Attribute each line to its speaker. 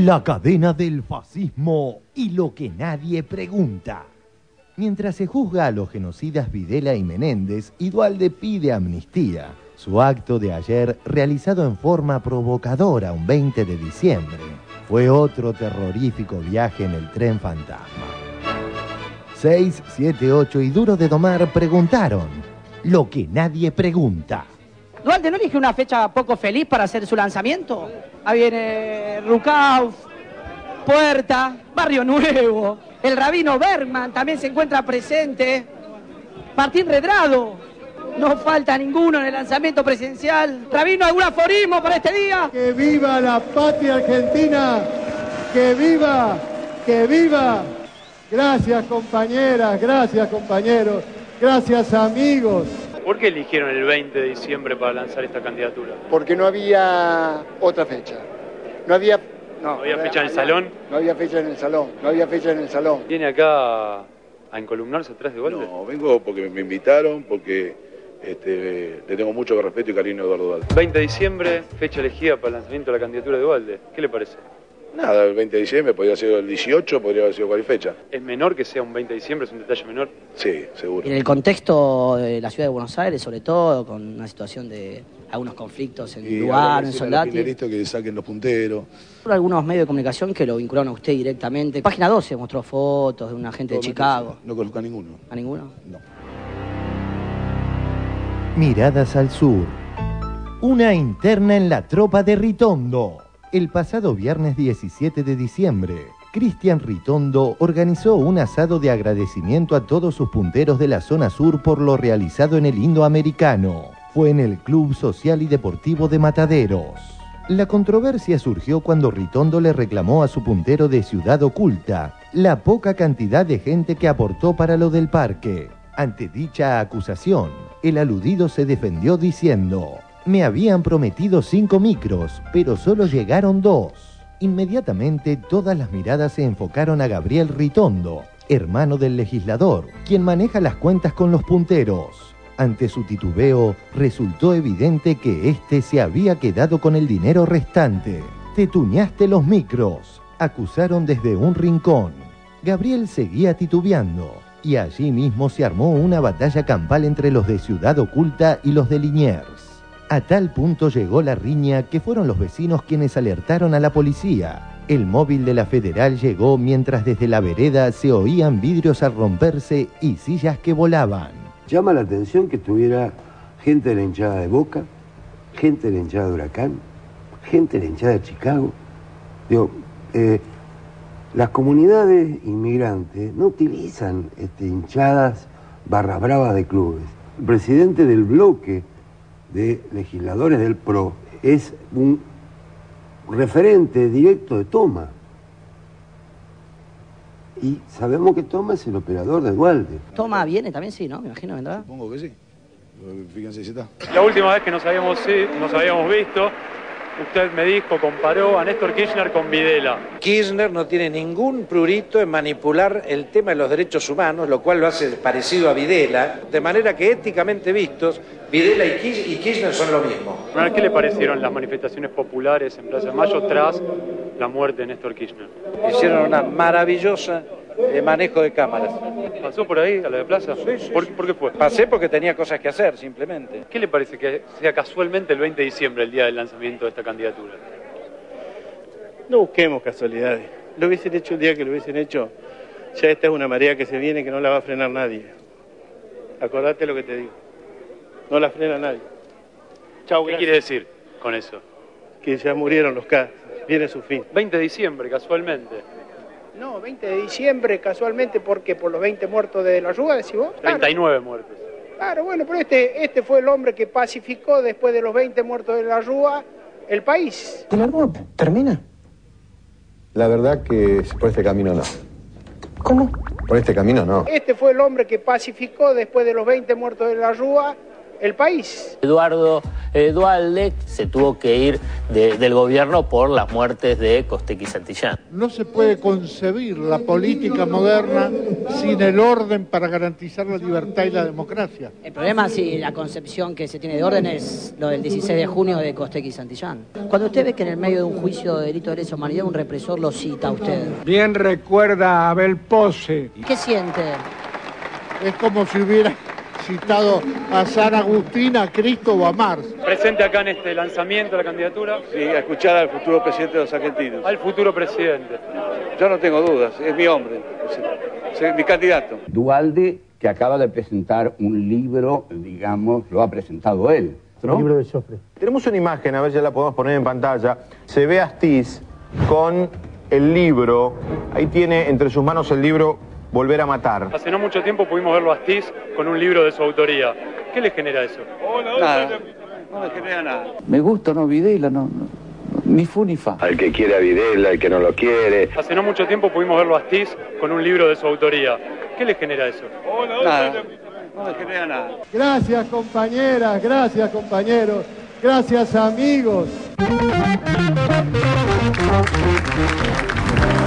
Speaker 1: La cadena del fascismo y lo que nadie pregunta. Mientras se juzga a los genocidas Videla y Menéndez, Duhalde pide amnistía. Su acto de ayer, realizado en forma provocadora un 20 de diciembre, fue otro terrorífico viaje en el tren fantasma. 6, 7, 8 y Duro de Domar preguntaron lo que nadie pregunta.
Speaker 2: ¿Duhalde no elige una fecha poco feliz para hacer su lanzamiento? Ahí viene Rucauf, Puerta, Barrio Nuevo, el Rabino Bergman también se encuentra presente, Martín Redrado, no falta ninguno en el lanzamiento presidencial. Rabino, ¿algún aforismo para este día?
Speaker 3: ¡Que viva la patria argentina! ¡Que viva! ¡Que viva! Gracias compañeras, gracias compañeros, gracias amigos.
Speaker 4: ¿Por qué eligieron el 20 de diciembre para lanzar esta candidatura?
Speaker 5: Porque no había otra fecha. No había
Speaker 4: fecha en el salón.
Speaker 5: No había fecha en el salón. No había fecha en el salón.
Speaker 4: ¿Viene acá a encolumnarse atrás de Duhalde?
Speaker 6: No, vengo porque me invitaron, porque le tengo mucho respeto y cariño a Eduardo Duhalde.
Speaker 4: 20 de diciembre, fecha elegida para el lanzamiento de la candidatura de Duhalde. ¿Qué le parece?
Speaker 6: Nada, el 20 de diciembre podría ser el 18, podría haber sido cualquier fecha.
Speaker 4: ¿Es menor que sea un 20 de diciembre? ¿Es un detalle menor?
Speaker 6: Sí, seguro.
Speaker 2: En el contexto de la ciudad de Buenos Aires, sobre todo, con una situación de algunos conflictos en Lugar, en Soldati.
Speaker 6: Que le saquen los punteros.
Speaker 2: Algunos medios de comunicación que lo vincularon a usted directamente. Página 12 mostró fotos de un agente de Chicago.
Speaker 6: No conozco a ninguno.
Speaker 2: ¿A ninguno?
Speaker 6: No.
Speaker 1: Miradas al sur. Una interna en la tropa de Ritondo. El pasado viernes 17 de diciembre, Cristian Ritondo organizó un asado de agradecimiento a todos sus punteros de la zona sur por lo realizado en el Indoamericano. Fue en el Club Social y Deportivo de Mataderos. La controversia surgió cuando Ritondo le reclamó a su puntero de Ciudad Oculta la poca cantidad de gente que aportó para lo del parque. Ante dicha acusación, el aludido se defendió diciendo: me habían prometido 5 micros, pero solo llegaron 2. Inmediatamente todas las miradas se enfocaron a Gabriel Ritondo, hermano del legislador, quien maneja las cuentas con los punteros. Ante su titubeo, resultó evidente que este se había quedado con el dinero restante. Te tuñaste los micros, acusaron desde un rincón. Gabriel seguía titubeando, y allí mismo se armó una batalla campal entre los de Ciudad Oculta y los de Liniers. A tal punto llegó la riña que fueron los vecinos quienes alertaron a la policía. El móvil de la Federal llegó mientras desde la vereda se oían vidrios al romperse y sillas que volaban.
Speaker 7: Llama la atención que tuviera gente de la hinchada de Boca, gente de la hinchada de Huracán, gente de la hinchada de Chicago. Las comunidades inmigrantes no utilizan hinchadas barras bravas de clubes. El presidente del bloque de legisladores del PRO es un referente directo de Toma. Y sabemos que Toma es el operador de Duhalde.
Speaker 2: Toma viene también, sí, ¿no? Me imagino, ¿verdad?
Speaker 6: Supongo que sí. Fíjense si está.
Speaker 4: La última vez que nos habíamos visto, usted me dijo, comparó a Néstor Kirchner con Videla.
Speaker 8: Kirchner no tiene ningún prurito en manipular el tema de los derechos humanos, lo cual lo hace parecido a Videla, de manera que éticamente vistos, Videla y Kirchner son lo mismo.
Speaker 4: ¿Qué le parecieron las manifestaciones populares en Plaza de Mayo tras la muerte de Néstor Kirchner?
Speaker 8: Hicieron una maravillosa manejo de cámaras.
Speaker 4: ¿Pasó por ahí, a la de Plaza?
Speaker 8: Sí.
Speaker 4: ¿Por qué fue?
Speaker 8: Pasé porque tenía cosas que hacer, simplemente.
Speaker 4: ¿Qué le parece que sea casualmente el 20 de diciembre, el día del lanzamiento de esta candidatura?
Speaker 9: No busquemos casualidades. Lo hubiesen hecho el día que lo hubiesen hecho. Ya esta es una marea que se viene que no la va a frenar nadie. Acordate lo que te digo. No la frena nadie. Chau,
Speaker 4: ¿Qué quiere decir con eso?
Speaker 9: Que ya murieron los K. Viene su fin.
Speaker 4: 20 de diciembre, casualmente.
Speaker 10: No, 20 de diciembre, casualmente, porque por los 20 muertos de la Rúa, decís vos.
Speaker 4: 39 muertos.
Speaker 10: Claro, bueno, pero este fue el hombre que pacificó después de los 20 muertos de la Rúa el país.
Speaker 11: ¿El árbol termina?
Speaker 12: La verdad que por este camino no.
Speaker 11: ¿Cómo?
Speaker 12: Por este camino no.
Speaker 10: Este fue el hombre que pacificó después de los 20 muertos de la Rúa el país.
Speaker 11: Eduardo Duhalde se tuvo que ir del gobierno por las muertes de Costec y Santillán.
Speaker 13: No se puede concebir la política moderna sin el orden para garantizar la libertad y la democracia.
Speaker 2: El problema, sí, la concepción que se tiene de orden es lo del 16 de junio de Costec y Santillán. Cuando usted ve que en el medio de un juicio de delito de lesa humanidad un represor lo cita a usted.
Speaker 13: Bien recuerda a Abel Pose.
Speaker 2: ¿Qué siente?
Speaker 13: Es como si hubiera citado a San Agustín, a Cristo o a Marx.
Speaker 4: Presente acá en este lanzamiento de la candidatura.
Speaker 9: Sí, a escuchar al futuro presidente de los argentinos.
Speaker 4: Al futuro presidente.
Speaker 9: Yo no tengo dudas, es mi hombre, es mi candidato.
Speaker 14: Duhalde, que acaba de presentar un libro, digamos, lo ha presentado él, ¿no?
Speaker 12: El libro de Joffre. Tenemos una imagen, a ver si la podemos poner en pantalla. Se ve a Astiz con el libro, ahí tiene entre sus manos el libro Volver a matar.
Speaker 4: Hace no mucho tiempo pudimos verlo a Astiz con un libro de su autoría. ¿Qué le genera eso?
Speaker 9: Nada, no me genera nada.
Speaker 14: Me gusta, no, Videla, no, ni fu ni fa.
Speaker 6: Al que quiere a Videla, al que no lo quiere.
Speaker 4: Hace no mucho tiempo pudimos verlo a Astiz con un libro de su autoría. ¿Qué le genera eso?
Speaker 9: Nada, no me genera nada.
Speaker 3: Gracias compañeras, gracias compañeros, gracias amigos.